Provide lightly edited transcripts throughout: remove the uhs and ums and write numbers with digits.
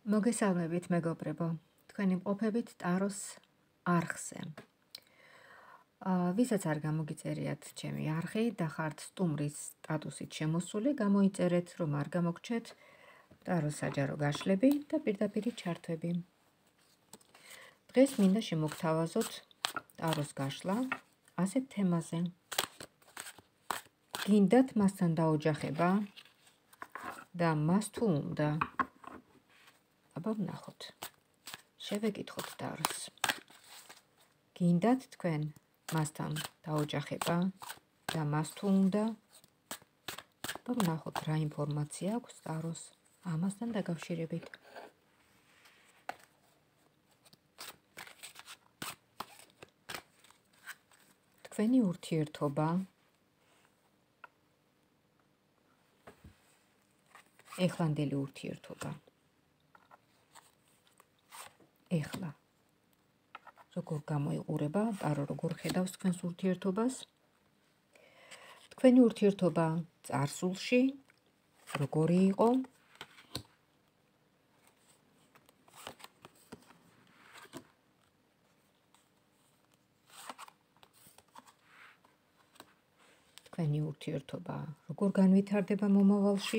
მოგესალმებით მეგობრებო, თქვენი მყოფებით ტაროს არხზე. ვისაც არ გამოგიწერიათ ჩემი არხი და ხართ სტუმრის სტატუსით შემოსული, გამოიწერეთ, რომ არ გამოგჩეთ ტაროს საჯარო გაშლები და პირდაპირი ჩართვები. დღეს მინდა შემოგთავაზოთ ტაროს გაშლა ასეთ თემაზე. გინდათ მასთან დაოჯახება და მას თუ უნდა? აბა ვნახოთ. შევეკითხოთ ტაროს. გინდათ თქვენ მასთან დაოჯახება და მას თუ უნდა? აბა ვნახოთ რა ინფორმაცია აქვს ტაროს ამასთან დაკავშირებით. თქვენი ურთიერთობა ეხლანდელი ურთიერთობა. ეხლა როგორ გამოიყურება, ტარო როგორ ხედავს თქვენს ურთიერთობას? თქვენი ურთიერთობა წარსულში როგორი იყო? თქვენი ურთიერთობა როგორ განვითარდება მომავალში?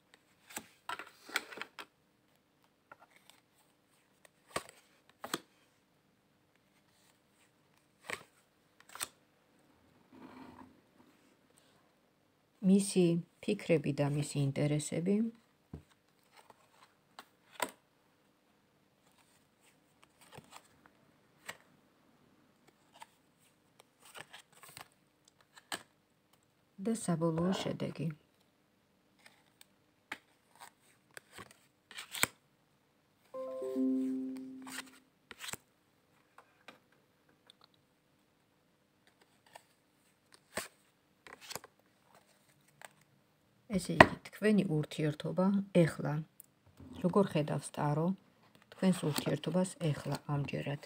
მისი ფიქრები და მისი ინტერესები. და საბოლოო შედეგი. ესე იგი, თქვენი ურთიერთობა ეხლა როგორ ხედავს ტარო თქვენს ურთიერთობას ეხლა ამჯერად?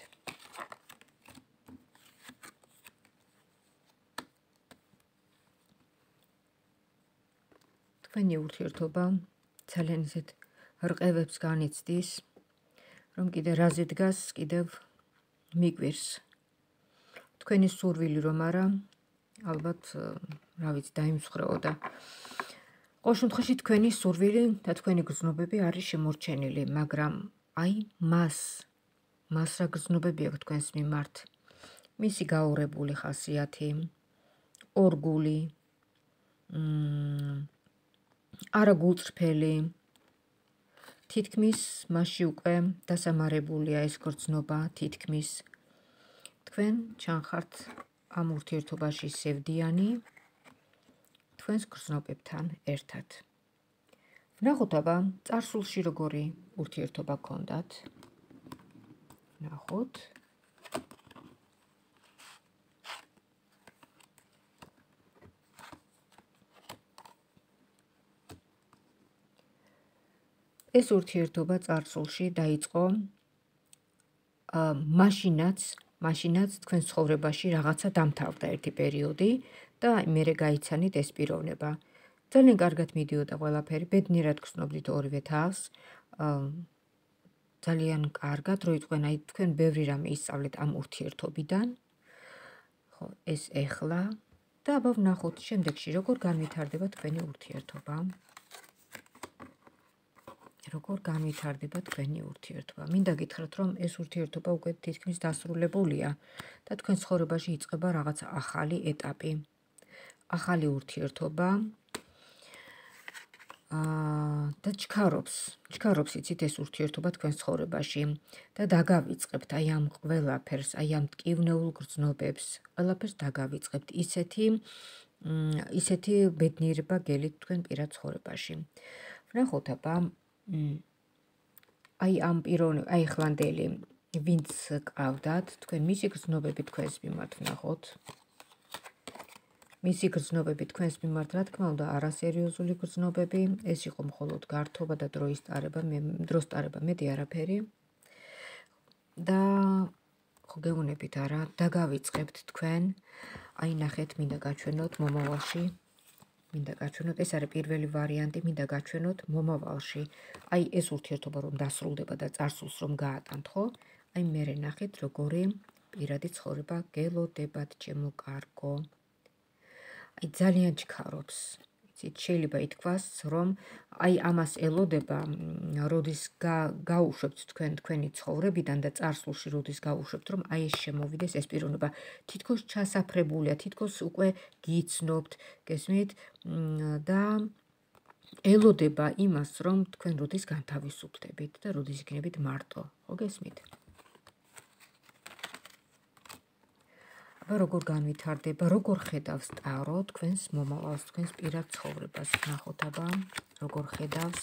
თქვენი ურთიერთობა ძალიან ისეთ რყევებს განიცდის, რომ კიდე რაზე დგას, კიდევ მიგვირს. თქვენი სურვილი რომ არა, ალბათ, რა ვიცი, დაიმსხვრეო და ყოველ შემთხვევაში თქვენი სურვილი და თქვენი გრძნობები არის შემორჩენილი, მაგრამ აი მას რა გრძნობები აქვს თქვენს მიმართ? მისი გაურებული ხასიათი, ორგული, არაგულწრფელი, თითქმის მასში უკვე დასამარებულია ეს გრძნობა, თითქმის. თქვენ ჩანხართ ამ ურთიერთობაში სევდიანი თქვენს გრძნობებთან ერთად. ვნახოთ აბა, წარსულში როგორი ურთიერთობა გქონდათ. ვნახოთ. ეს ურთიერთობა წარსულში დაიწყო მაშინაც თქვენ ცხოვრებაში რაღაცა დამთავრდა ერთი პერიოდი და მერე გაიცანით ეს პიროვნება. ძალიან კარგად მიდიოდა ყველაფერი, ბედნიერად გრძნობდით ორივე თავს. ძალიან კარგად რო იყვენ, აი თქვენ ბევრი რამე ისწავლეთ ამ ურთიერთობიდან. ხო, ეს ეხლა და აბა ვნახოთ შემდეგში როგორ განვითარდება თქვენი ურთიერთობა. როგორ განვითარდება თქვენი ურთიერთობა. მინდა გითხრათ, რომ ეს ურთიერთობა უკვე თითქმის დასრულებულია და თქვენ ცხოვრებაში იწყება რაღაცა ახალი ეტაპი. ახალი ურთიერთობა და ჩქარობს იცით ეს ურთიერთობა თქვენ ცხოვრებაში და დაგავიწყებთ აი ამ ყველაფერს, აი ამ მტკივნეულ გრძნობებს, ყველაფერს დაგავიწყებთ. ისეთი ბედნიერება გელით თქვენ პირად ცხოვრებაში. ვნახოთ აბა აი ამ პიროვნები, აი ეხლანდელი, ვინც ყავდათ, თქვენ მისი გრძნობები თქვენს მიმართ ვნახოთ. მისი გრძნობები თქვენს მიმართ, რა თქმა უნდა, არასერიოზული გრძნობები, ეს იყო მხოლოდ გართობა და დროის ტარება, მეტი არაფერი. და ხო გეუბნებით არა, დაგავიწყებთ თქვენ, აი ნახეთ, მინდა გაჩვენოთ მომავალში მინდა გაჩვენოთ, ეს არის პირველი ვარიანტი, მინდა გაჩვენოთ მომავალში. აი ეს ურთიერთობა რომ დასრულდება და წარსულს რომ გაატანთ, ხო? აი მერე ნახეთ, როგორი პირადი ცხოვრება გელოდებათ, ჩემო კარგო. აი ძალიან ჩქარობს. იცით, შეიძლება ითქვას, რომ აი ამას ელოდება, როდის გაუშვებთ თქვენი ცხოვრებიდან და წარსულში როდის გაუშვებთ, რომ აი ეს შემოვიდეს ეს პიროვნება. თითქოს ჩასაფრებულია, თითქოს უკვე გიცნობთ, გესმით? და ელოდება იმას, რომ თქვენ როდის განთავისუფლდებით და როდის იქნებით მარტო, ხო გესმით? აბა როგორ განვითარდება, როგორ ხედავს ტარო თქვენს მომავალს, თქვენს პირად ცხოვრებას, ნახოთ აბა, როგორ ხედავს.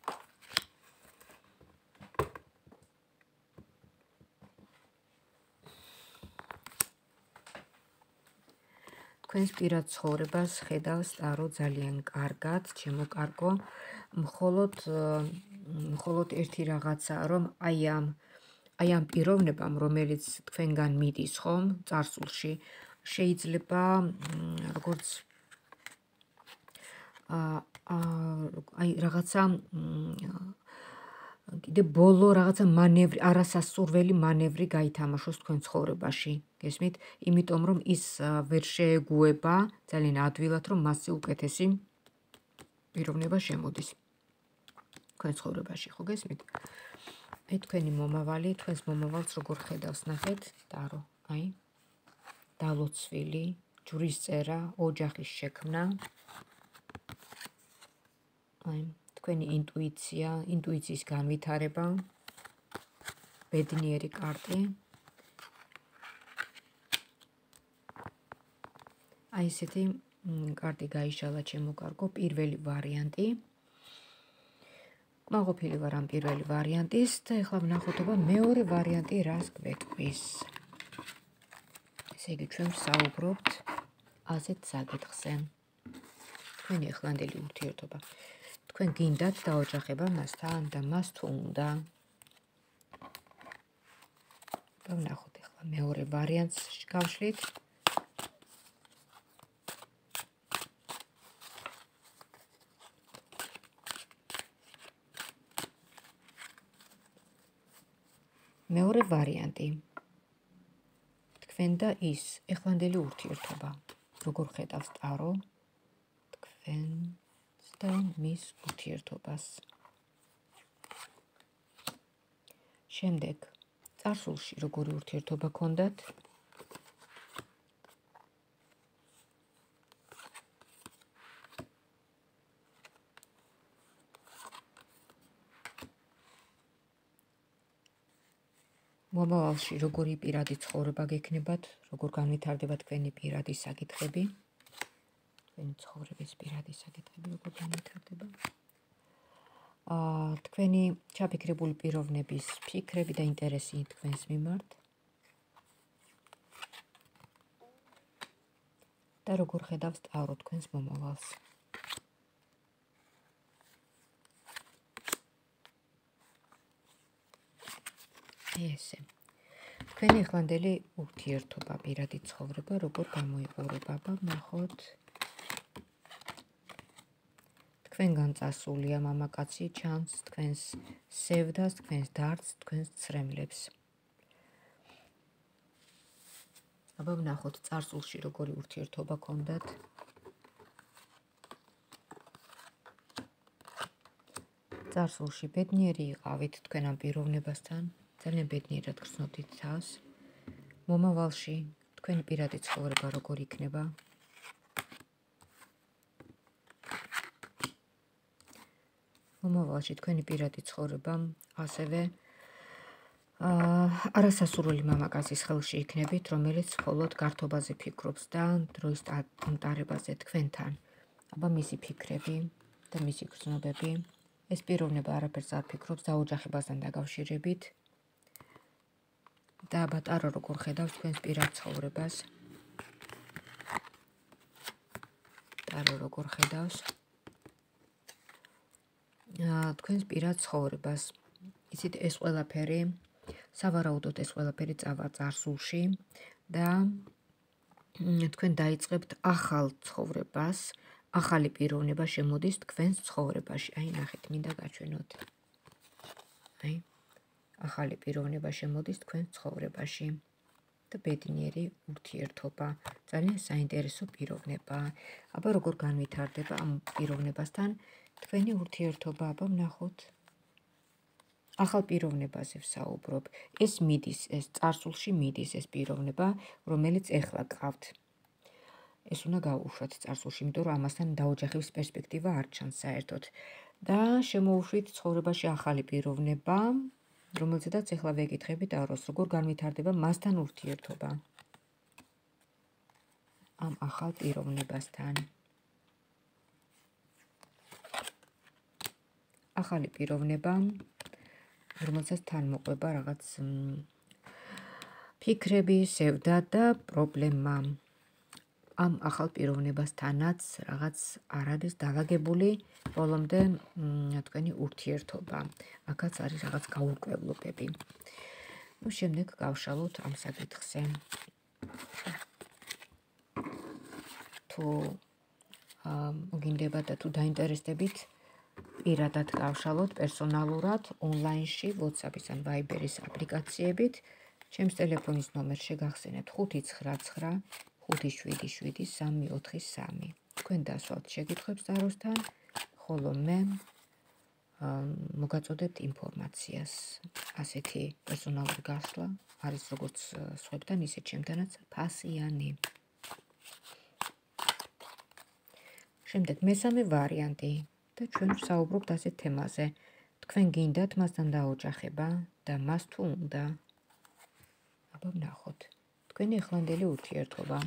თქვენს პირად ცხოვრებას ხედავს ტარო ძალიან კარგად, ჩემო კარგო, მხოლოდ ერთი რაღაცა, რომ აი ამ პიროვნებამ, რომელიც თქვენგან მიდის, ხომ, წარსულში, შეიძლება როგორც აი რაღაცა კიდე ბოლო რაღაცა მანევრი, არასასურველი მანევრი გაითამაშოს თქვენ ცხოვრებაში, გესმით? იმიტომ რომ ის ვერ შეეგუება ძალიან ადვილად, რომ მასზე უკეთესი პიროვნება შემოდის თქვენ ცხოვრებაში, ხო გესმით? აი თქვენი მომავალი, თქვენს მომავალს როგორ ხედავს, ნახეთ, ტარო, აი დალოცვილი, ჯვრის წერა, ოჯახის შექმნა. აი თქვენი ინტუიცია, ინტუიციის განვითარება, ბედნიერი კარტი. აი ესეთი კარტი გაიშალა, ჩემო კარგო, პირველი ვარიანტი. კმაყოფილი ვარ ამ პირველი ვარიანტის და ეხლა ვნახოთ, მეორე ვარიანტი რას გვეტყვის. ესე იგი, ჩვენ ვსაუბრობთ ასეთ საკითხზე. თქვენი ახლანდელი ურთიერთობა. თქვენ გინდათ დაოჯახება მასთან და მას თუ უნდა. ვნახოთ ეხლა მეორე ვარიანტს გავშლით. მეორე ვარიანტი. თქვენ და ის ახლანდელი ურთიერთობა. როგორ ხედავს ტარო თქვენს და მის ურთიერთობას. შემდეგ, წარსულში როგორი ურთიერთობა გქონდათ? მომავალში როგორი პირადი ცხოვრება გექნებათ, როგორ განვითარდება თქვენი პირადი საკითხები, თქვენი ცხოვრების პირადი საკითხები როგორ განვითარდება. თქვენი ჩაფიქრებული პიროვნების ფიქრები და ინტერესი თქვენს მიმართ და როგორ ხედავს ტარო თქვენს მომავალს. ესე. თქვენი ახლანდელი ურთიერთობა, პირადი ცხოვრება როგორ გამოიყურება, ვნახოთ. თქვენგან წასულია მამაკაცი, ჩანს თქვენს სევდას, თქვენს დარდს, თქვენს ცრემლებს. აბა ვნახოთ წარსულში როგორი ურთიერთობა გქონდათ. წარსულში ბედნიერი იყავით თქვენ ამ პიროვნებასთან, ძალიან ბედნიერად გრძნობდით თავს. მომავალში თქვენი პირადი ცხოვრება როგორ იქნება? მომავალში თქვენი პირადი ცხოვრება ასევე არასასურველი მამაკაცის ხელში იქნებით, რომელიც მხოლოდ გართობაზე ფიქრობს და დროის დამტარებაზე თქვენთან. აბა მისი ფიქრები და მისი გრძნობები. ეს პიროვნება არაფერს არ ფიქრობს დაოჯახებასთან დაკავშირებით. და აბა ტარო როგორ ხედავს თქვენს პირად ცხოვრებას? ტარო როგორ ხედავს თქვენს პირად ცხოვრებას? იცით, ეს ყველაფერი, სავარაუდოდ ეს ყველაფერი წავა წარსულში და თქვენ დაიწყებთ ახალ ცხოვრებას ახალი პიროვნება შემოდის თქვენს ცხოვრებაში. აი, ნახეთ, მინდა გაჩვენოთ. აი, ახალი პიროვნება შემოდის თქვენს ცხოვრებაში. და ბედნიერი ურთიერთობა, ძალიან საინტერესო პიროვნება. აბა როგორ განვითარდება ამ პიროვნებასთან თქვენი ურთიერთობა? აბა ვნახოთ. ახალ პიროვნებაზე ვსაუბრობ. ეს მიდის, ეს წარსულში მიდის ეს პიროვნება, რომელიც ეხლა გყავთ. ეს უნდა გავუშვათ წარსულში, იმიტომ რომ ამასთან დაოჯახების პერსპექტივა არ ჩანს საერთოდ. და შემოუშვით ცხოვრებაში ახალი პიროვნება, რომელზედაც ეხლა ვეკითხებით აროს, როგორ განვითარდება მასთან ურთიერთობა. ამ ახალ პიროვნებასთან. ახალი პიროვნება, რომელსაც თან მოყვება რაღაც ფიქრები, სევდა და პრობლემა. ამ ახალ პიროვნებასთანაც რაღაც არ არის დალაგებული ბოლომდე თქვენი ურთიერთობა. აქაც არის რაღაც გაურკვევლობები. ნუ შემდეგ გავშალოთ ამ საკითხზე. თუ მოგინდება და თუ დაინტერესდებით, პირადად გავშალოთ პერსონალურად ონლაინში, WhatsApp-ის ან Viber-ის აპლიკაციებით. ჩემს ტელეფონის ნომერს შეგახსენებთ 599 577 343. თქვენ დასვალთ შეკითხვებს აროსთან, ხოლო მე მოგაწოდებთ ინფორმაციას. ასეთი პერსონალური გასვლა არის როგორც სხვებთან, ისე ჩემთანაც ფასიანი. შემდეგ მესამე ვარიანტი და ჩვენ ვსაუბრობთ ასეთ თემაზე. თქვენ გინდათ მასთან დაოჯახება და მას თუ უნდა? აბა ვნახოთ. თქვენი ახლანდელი ურთიერთობა.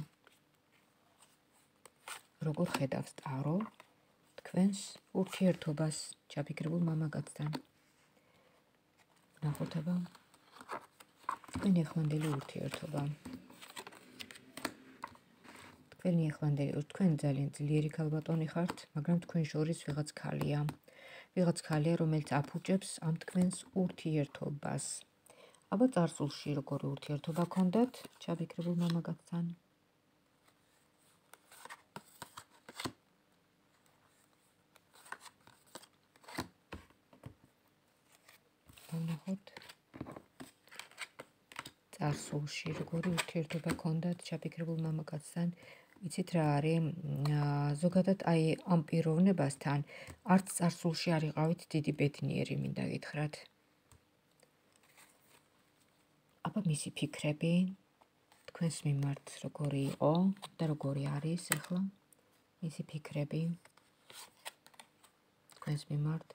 როგორ ხედავს ტარო თქვენს ურთიერთობას ჩაფიქრებულ მამაკაცთან? ვნახოთ აბა. თქვენი ახლანდელი ურთიერთობა. თქვენ ძალიან ძლიერი ქალბატონი ხართ, მაგრამ თქვენ შორის ვიღაც ქალია. ვიღაც ქალია, რომელიც აფუჭებს ამ თქვენს ურთიერთობას. აბა წარსულში როგორი ურთიერთობა გქონდათ ჩაფიქრებულ მამაკაცთან? ვნახოთ. წარსულში როგორი ურთიერთობა გქონდათ ჩაფიქრებულ მამაკაცთან? იცით რა არის? ზოგადად აი ამ პიროვნებასთან არც წარსულში არ იყავით დიდი ბედნიერი, მინდა გითხრათ. აბა მისი ფიქრები თქვენს მიმართ როგორი იყო და როგორი არის ახლა? მისი ფიქრები თქვენს მიმართ.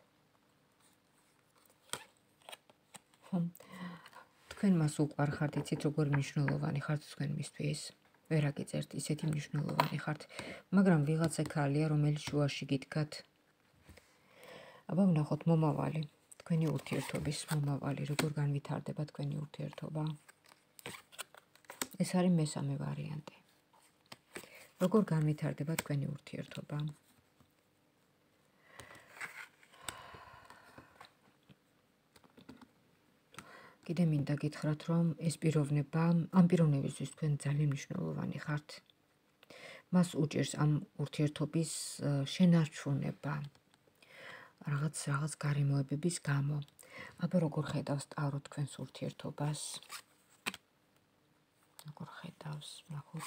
თქვენ მას უყვარხართ, იცით როგორი მნიშვნელოვანი ხართ თქვენ მისთვის. ვერ აგიწერთ, ისეთი მნიშვნელოვანი ხართ, მაგრამ ვიღაცა ქალია, რომელიც შუაში გიდგათ. აბა ვნახოთ მომავალი, თქვენი ურთიერთობის მომავალი, როგორ განვითარდება თქვენი ურთიერთობა. ეს არის მესამე ვარიანტი. როგორ განვითარდება თქვენი ურთიერთობა? კიდე მინდა გითხრათ, რომ ეს პიროვნება, ამ პიროვნებისთვის თქვენ ძალიან მნიშვნელოვანი ხართ. მას უჭერს ამ ურთიერთობის შენარჩუნება. რაღაც გარემოებების გამო. აბა როგორ ხედავს ტარო თქვენს ურთიერთობას? როგორ ხედავს, ნახოთ.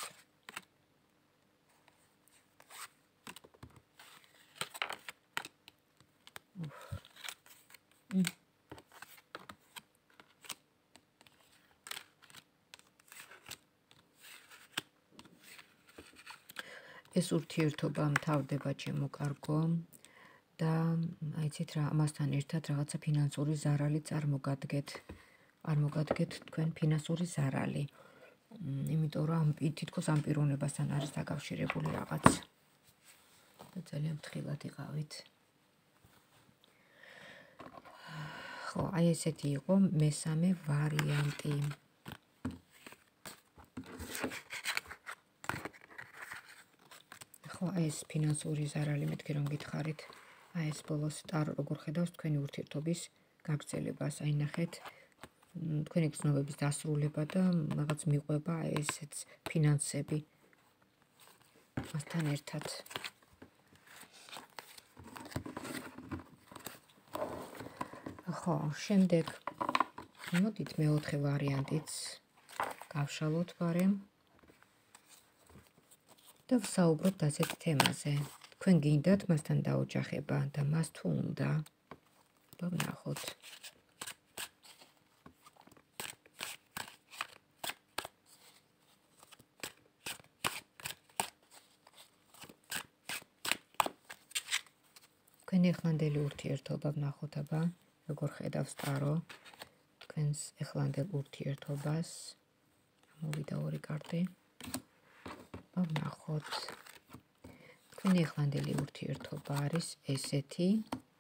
ეს ურთიერთობა მთავრდება ჩემო კარგო და აიცით რა, ამასთან ერთად რაღაცა ფინანსური ზარალი წარმოგადგეთ. არ მოგადგეთ თქვენ ფინანსური ზარალი. იმიტომ რომ თითქოს ამ პიროვნებასთან არის დაკავშირებული რაღაც. და ძალიან ფრთხილად იყავით. ხო, აი ესეთი იყო მესამე ვარიანტი. ხო, ეს ფინანსური ზარალი მეთქი რომ გითხარით. აი ეს ბოლოს ტარო როგორ ხედავს თქვენი ურთიერთობის გაგრძელებას. აი ნახეთ, თქვენი გრძნობების დასრულება და რაღაც მიყვება ესეც ფინანსები მასთან ერთად. ხო, შემდეგ მოდით მეოთხე ვარიანტიც გავშალოთ ბარემ და ვსაუბრობთ ასეთ თემაზე. თქვენ გინდათ მასთან დაოჯახება და მას თუ უნდა ვნახოთ. თქვენ ეხლანდელი ურთიერთობა ვნახოთ, აბა როგორ ხედავს ტარო თქვენს ეხლანდელ ურთიერთობას. მოვიდა ორი კარტი. ვნახოთ. თქვენი ეხლანდელი ურთიერთობა არის ესეთი.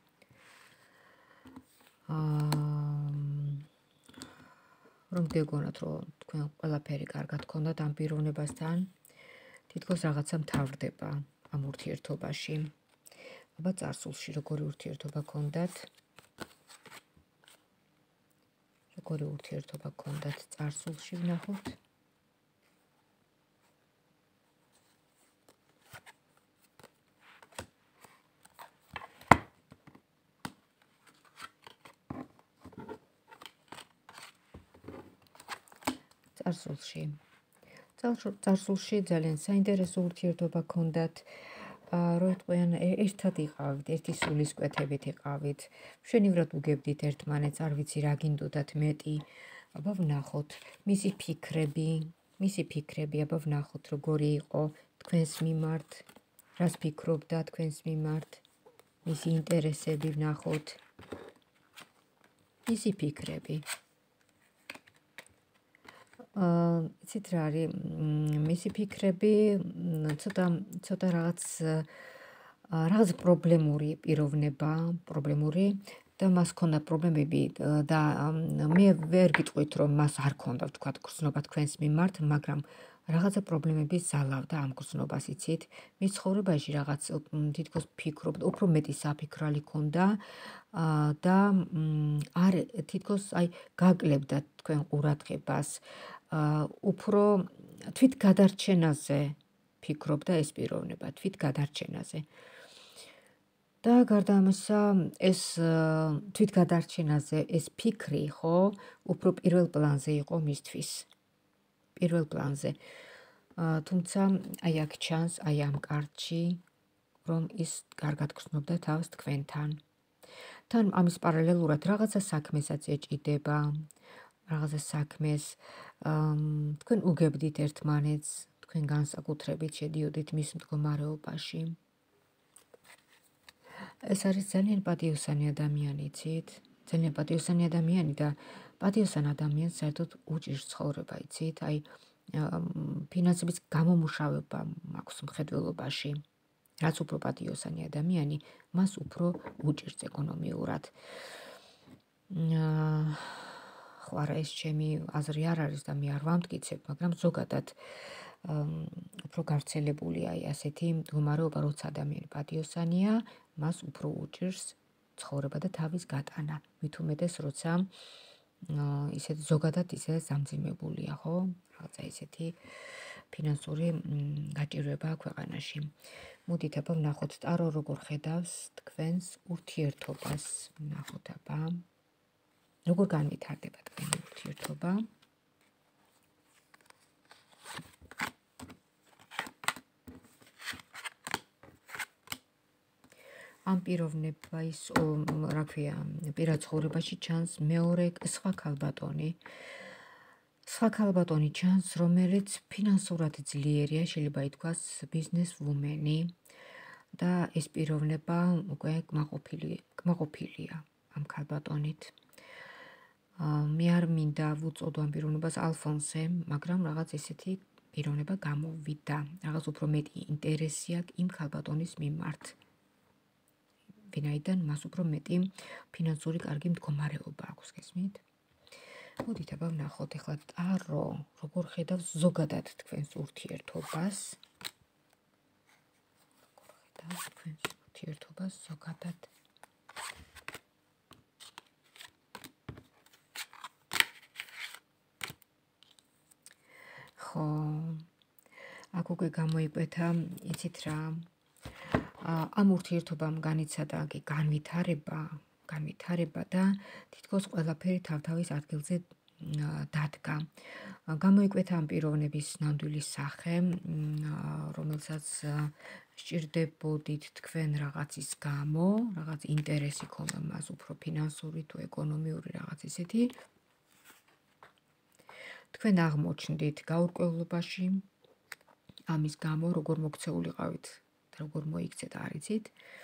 რომ გეგონათ, რომ თქვენ ყველაფერი კარგად გქონდათ ამ პიროვნებასთან, თითქოს რაღაცა მთავრდება ამ ურთიერთობაში. აბა წარსულში როგორი ურთიერთობა გქონდათ? როგორი ურთიერთობა გქონდათ წარსულში ვნახოთ. წარსულში ძალიან საინტერესო ურთიერთობა გქონდათ, რო იტყვიან ერთად იყავით, ერთი სულისკვეთებით იყავით, მშვენივრად უგებდით ერთმანეთს, არ ვიცი რა გინდოდათ მეტი. აბა ვნახოთ მისი ფიქრები, აბა ვნახოთ როგორი იყო თქვენს მიმართ, რას ფიქრობდა თქვენს მიმართ, მისი ინტერესები ვნახოთ, მისი ფიქრები. იცით რა არის, მისი ფიქრები ცოტა რაღაც პრობლემური პიროვნება, და მას ქონდა პრობლემები და მე ვერ გიტყვით, რომ მას არ ქონდა ვთქვათ გრძნობა თქვენს მიმართ, მაგრამ რაღაცა პრობლემები ზალავდა ამ გრძნობას, იცით? მის ცხოვრებაში რაღაც თითქოს ფიქრობდა, უფრო მეტი საფიქრალი ქონდა და არ თითქოს გაკლებდა თქვენ ყურადღებას. უფრო თვითგადარჩენაზე ფიქრობდა ეს პიროვნება, თვითგადარჩენაზე. და გარდა ამისა, ეს თვითგადარჩენაზე ეს ფიქრი, ხო, უფრო პირველ პლანზე იყო მისთვის. პირველ პლანზე. თუმცა აი აქ ჩანს, აი ამ კარტში, რომ ის კარგად გრძნობდა თავს თქვენთან. თან ამის პარალელურად რაღაცა საქმესაც ეჭიდება, რაღაცა საქმეს, თქვენ უგებდით ერთმანეთს, თქვენ განსაკუთრებით შედიოდით მის მდგომარეობაში. ეს არის ძალიან პატიოსანი ადამიანი, იცით? ძალიან პატიოსანი ადამიანი და პატიოსან ადამიანს საერთოდ უჭირს ცხოვრება, იცით? აი ფინანსების გამომუშავება მაქვს მხედველობაში. რაც უფრო პატიოსანი ადამიანი, მას უფრო უჭირს ეკონომიურად. ხო, არა, ეს ჩემი აზრი არ არის და მე არ ვამტკიცებ, მაგრამ ზოგადად უფრო გავრცელებულია ასეთი მდგომარეობა, როცა ადამიანი პატიოსანია, მას უფრო უჭირს ცხოვრება და თავის გატანა. მით უმეტეს, როცა ისეთ ზოგადად ისე სამძიმებულია, ხო? რაღაცა ისეთი ფინანსური გაჭირვება ქვეყანაში. მოდით აბა ვნახოთ ტარო როგორ ხედავს თქვენს ურთიერთობას. ვნახოთ აბა როგორ განვითარდება თქვენი ურთიერთობა. ამ პიროვნების, რა ქვია, პირად ცხოვრებაში ჩანს მეორე სხვა ქალბატონი. სხვა ქალბატონი ჩანს, რომელიც ფინანსურად ძლიერია, შეიძლება ითქვას ბიზნესვუმენი და ეს პიროვნება უკვე კმაყოფილია ამ ქალბატონით. მე არ მინდა ვუწოდო ამ პიროვნებას ალფონსე, მაგრამ რაღაც ესეთი პიროვნება გამოვიდა. რაღაც უფრო მეტი ინტერესი აქვს იმ ქალბატონის მიმართ. ვინაიდან მას უფრო მეტი ფინანსური კარგი მდგომარეობა აქვს, გესმით? მოდით აბა ვნახოთ ახლა ტარო როგორ ხედავს ზოგადად თქვენს ურთიერთობას. როგორ ხედავს თქვენს ურთიერთობას ზოგადად. ხო, აქ უკვე გამოიკვეთა, იცით რა, ამ ურთიერთობამ განიცადა განვითარება, განვითარება და თითქოს ყველაფერი თავთავის ადგილზე დადგა. გამოიკვეთა ამ პიროვნების ნამდვილი სახე, რომელსაც სჭირდებოდით თქვენ რაღაცის გამო, რაღაც ინტერესი ქონდა მას, უფრო ფინანსური თუ ეკონომიური რაღაც ისეთი. თქვენ აღმოჩნდით გაურკვევლობაში ამის გამო, როგორ მოქცეულიყავით და როგორ მოიქცეთ არ იცით.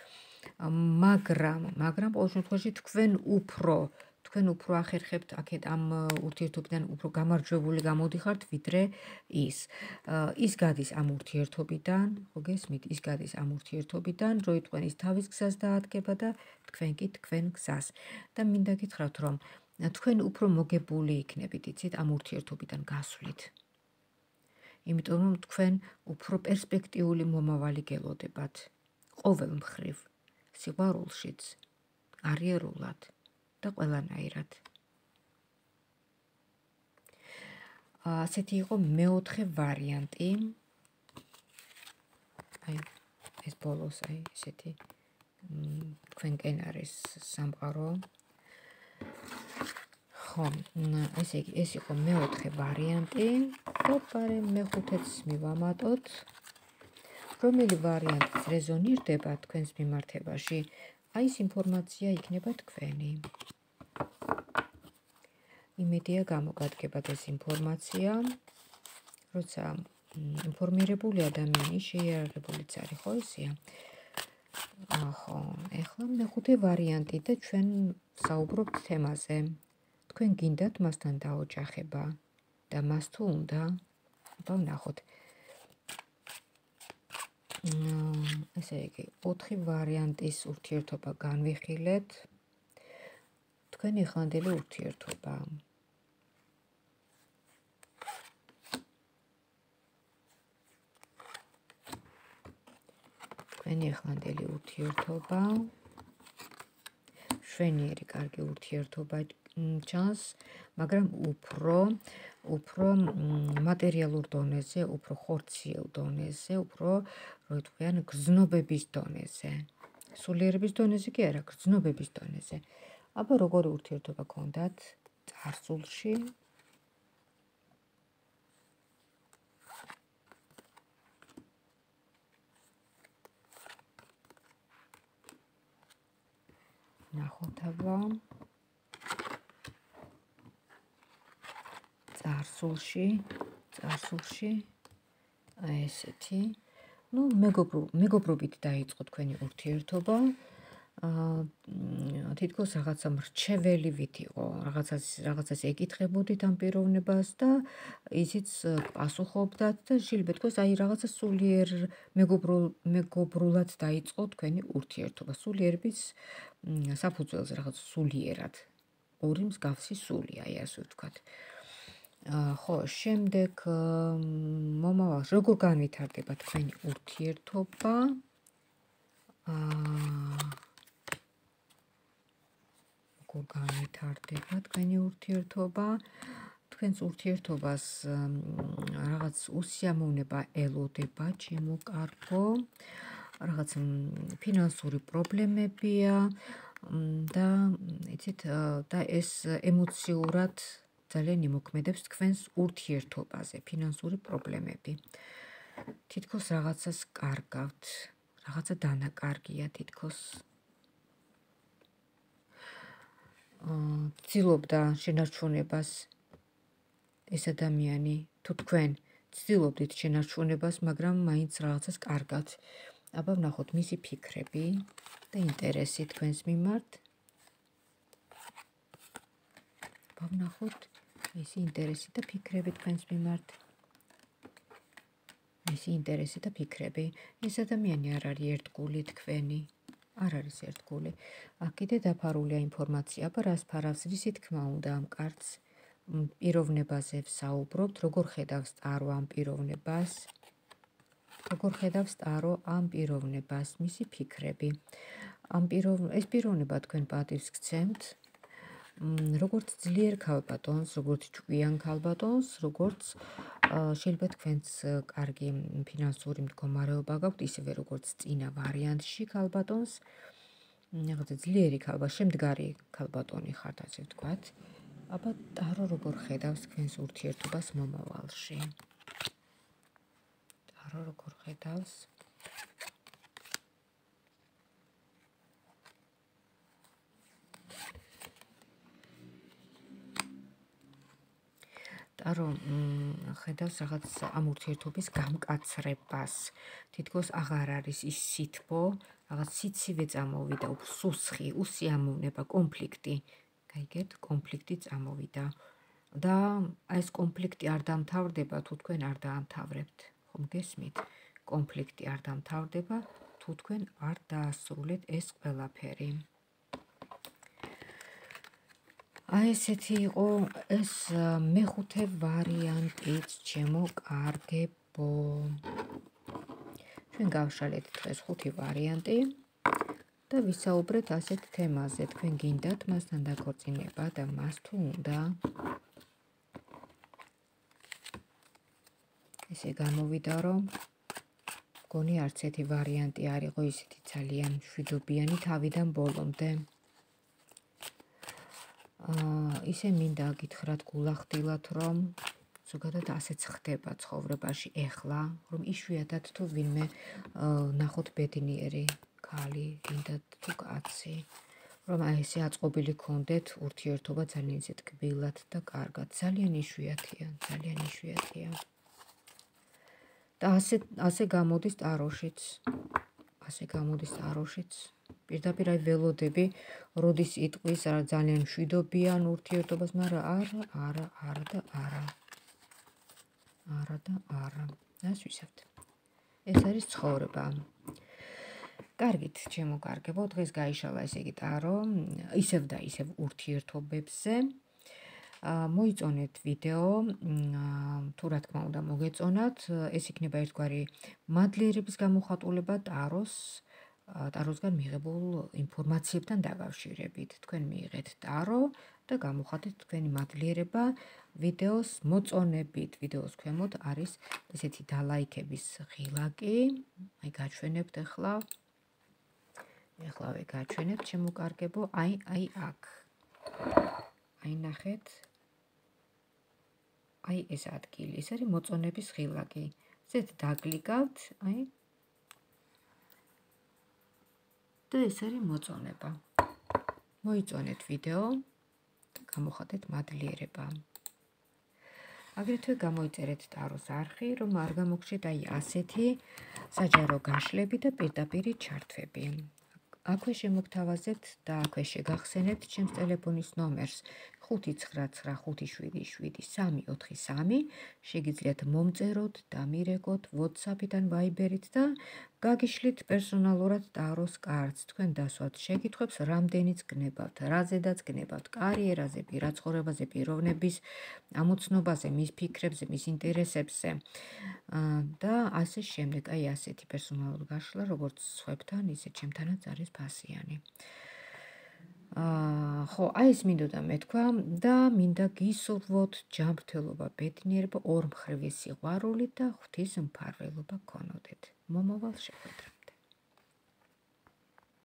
მაგრამ ყოველ შემთხვევაში თქვენ უფრო ახერხებთ აქეთ ამ ურთიერთობიდან უფრო გამარჯვებული გამოდიხართ ვიდრე ის. ის გადის ამ ურთიერთობიდან, ხო გესმით? ის გადის ამ ურთიერთობიდან, როიტყვენ ის თავის გზას დაადგება და თქვენ კი თქვენ გზას. და მინდა გითხრათ, რომ თქვენ უფრო მოგებული იქნებით, იცით, ამ ურთიერთობიდან გასვლით. იმიტომ რომ თქვენ უფრო პერსპექტიული მომავალი გელოდებათ. ყოველ მხრივ, სიყვარულშიც, კარიერულად და ყველანაირად. ასეთი იყო მეოთხე ვარიანტი. აი, ეს ბოლოს, აი, ესეთი თქვენკენ არის სამყარო. ხო, ეს იყო მეოთხე ვარიანტი და პარე მეხუთეც მივამატოთ. რომელი ვარიანტიც რეზონირდება თქვენს მიმართებაში, აი ეს ინფორმაცია იქნება თქვენი. იმედია გამოგადგებათ ეს ინფორმაცია, როცა ინფორმირებული ადამიანი შეიარაღებულიც არის, ხო ისეა? ხო, ეხლა მეხუთე ვარიანტი და ჩვენ საუბრობთ თემაზე. თქვენ გინდათ მასთან დაოჯახება და მას თუ უნდა, აბა ვნახოთ. ესე იგი, 4 ვარიანტის ურთიერთობა განვიხილეთ. თქვენი ახლანდელი ურთიერთობა. თქვენი ახლანდელი ურთიერთობა. შვენიერი კარგი ურთიერთობა ჩანს, მაგრამ უფრო მატერიალურ დონეზე, უფრო ხორციელ დონეზე, უფრო როიტყვიან გრძნობების დონეზე. სულიერების დონეზე კი არა, გრძნობების დონეზე. აბა როგორი ურთიერთობა გქონდათ წარსულში? ნახოთ აბა. წარსულში აი ესეთი. ნუ მეგობრობით დაიწყო თქვენი ურთიერთობა. თითქოს რაღაცა მრჩეველივით იყო, რაღაცას ეკითხებოდით ამ პიროვნებას და ისიც პასუხობდათ და შეიძლება თქოს აი რაღაცა სულიერ მეგობრულად დაიწყო თქვენი ურთიერთობა. სულიერების საფუძველზე რაღაც სულიერად. ორი მსგავსი სული, აი ასე ვთქვათ. ხო, შემდეგ მომავალში როგორ განვითარდება თქვენი ურთიერთობა? როგორ განვითარდება თქვენი ურთიერთობა? თქვენს ურთიერთობას რაღაც უსიამოვნება ელოდება, ჩემო კარგო. რაღაც ფინანსური პრობლემებია და იცით, და ეს ემოციურად ძალიან იმოქმედებს თქვენს ურთიერთობაზე, ფინანსური პრობლემები. თითქოს რაღაცას კარგავთ, რაღაცა დანაკარგია თითქოს. ცდილობდა შენარჩუნებას ეს ადამიანი, თუ თქვენ ცდილობდით შენარჩუნებას, მაგრამ მაინც რაღაცას კარგავთ. აბა ვნახოთ მისი ფიქრები და ინტერესი თქვენს მიმართ. აბა ვნახოთ მისი ინტერესი და ფიქრები თქვენს მიმართ. მისი ინტერესი და ფიქრები. ეს ადამიანი არ არის ერთგული თქვენი. არ არის ერთგული. აქ კიდე დაფარულია ინფორმაცია, აბა რას ფარავს, რისი თქმა უნდა ამ კარტს. პიროვნებაზე ვსაუბრობთ, როგორ ხედავს ტარო ამ პიროვნებას. როგორ ხედავს ტარო ამ პიროვნებას, მისი ფიქრები. ეს პიროვნება თქვენ პატივს გცემთ. როგორც ძლიერ ქალბატონს, როგორც ჭკვიან ქალბატონს, როგორც შეიძლება თქვენც კარგი ფინანსური მდგომარეობა გაქვთ, ისევე როგორც წინა ვარიანტში ქალბატონს. რაღაცა ძლიერი ქალბატონი, შემდგარი ქალბატონი ხართ, ასე ვთქვათ. აბა ტარო როგორ ხედავს თქვენს ურთიერთობას მომავალში? ტარო როგორ ხედავს? ტარო ხედავს რაღაც ამ ურთიერთობის გამკაცრებას. თითქოს აღარ არის ის სითბო, რაღაც სიცივე წამოვიდა, სუსხი, უსიამოვნება, კონფლიქტი. გაიგეთ, კონფლიქტი წამოვიდა. და ეს კონფლიქტი არ დამთავრდება, თუ თქვენ არ დაამთავრებთ. ხომ გესმით? კონფლიქტი არ დამთავრდება, თუ თქვენ არ დაასრულეთ ეს ყველაფერი. აი ესეთი იყო ეს მეხუთე ვარიანტიც, ჩემო კარგებო. ჩვენ გავშალეთ დღეს 5 ვარიანტი და ვისაუბრეთ ასეთ თემაზე. თქვენ გინდათ მასთან დაქორწინება და მას თუ უნდა? ესე გამოვიდა, რომ მგონი არც ერთი ვარიანტი არ იყო ისეთი ძალიან მშვიდობიანი თავიდან ბოლომდე. ისე მინდა გითხრათ გულახდილად, რომ ზოგადად ასეც ხდება ცხოვრებაში ეხლა, რომ იშვიათად თუ ვინმე ნახოთ ბედნიერი ქალი, გინდათ თუ კაცი, რომ აი ესე აწყობილი გქონდეთ ურთიერთობა ძალიან ისე ტკბილად და კარგად. ძალიან იშვიათია, ძალიან იშვიათია. და ასე გამოდის ტაროშიც. ასე გამოდის ტაროშიც. პირდაპირ აი ველოდები, როდის იტყვის ძალიან მშვიდობიან ურთიერთობას, მაგრამ არა და არა. არა და არა. ეს ვისავთ. ეს არის ცხოვრება. კარგით, ჩემო კარგებო, დღეს გაიშალა ესე იგი ტარო, ისევ და ისევ ურთიერთობებზე. მოიწონეთ ვიდეო, თუ რა თქმა უნდა მოგეწონათ, ეს იქნება ერთგვარი მადლიერების გამოხატულება ტაროსგან მიღებულ ინფორმაციებთან დაკავშირებით. თქვენ მიიღეთ ტარო და გამოხატეთ თქვენი მადლიერება ვიდეოს მოწონებით. ვიდეოს ქვემოთ არის ესეთი დალაიქების ღილაკი. აი გაჩვენებთ ახლა. ეხლავე გაჩვენებთ, ჩემო კარგებო, აი აქ. აი ნახეთ. აი ეს ადგილი, ეს არის მოწონების ღილაკი. ზედ დაგკლიკავთ, აი და ეს არის მოწონება. მოიწონეთ ვიდეო და გამოხატეთ მადლიერება. აგრეთვე გამოიწერეთ ტაროს არხი, რომ არ გამოგჩეთ აი ასეთი საჯარო გაშლები და პირდაპირი ჩართვები. აქვე შემოგთავაზებთ და აქვე შეგახსენებთ ჩემს ტელეფონის ნომერს 599577343. შეგიძლიათ მომწეროთ, დამირეკოთ WhatsApp-იდან, Viber-ით და გაგიშლით პერსონალურად ტაროს კარტს. თქვენ დასვათ შეკითხვებს, რამდენიც გნებავთ, რაზედაც გნებავთ, კარიერაზე, პირად ცხოვრებაზე, პიროვნების ამოცნობაზე, მის ფიქრებზე, მის ინტერესებზე და ასე შემდეგ. აი ასეთი პერსონალური გაშლა, როგორც სხვებთან, ისე ჩემთანაც არის ფასიანი. ხო, აი ეს მინდოდა მეთქვა და მინდა გისურვოთ ჯანმრთელობა, ბედნიერება, ორმხრივი სიყვარული და ღვთის მფარველობა გქონოდეთ. მომავალ შეხვედრამდე.